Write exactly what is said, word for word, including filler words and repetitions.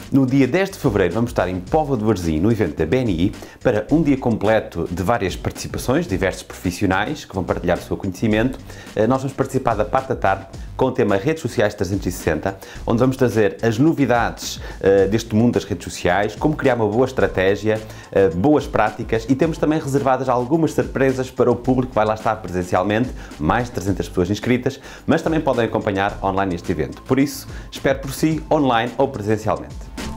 No dia dez de fevereiro vamos estar em Póvoa de Varzim, no evento da B N I, para um dia completo de várias participações, diversos profissionais que vão partilhar o seu conhecimento. Nós vamos participar da parte da tarde com o tema Redes Sociais trezentos e sessenta, onde vamos trazer as novidades uh, deste mundo das redes sociais, como criar uma boa estratégia, uh, boas práticas, e temos também reservadas algumas surpresas para o público que vai lá estar presencialmente, mais de trezentas pessoas inscritas, mas também podem acompanhar online este evento. Por isso, espero por si, online ou presencialmente.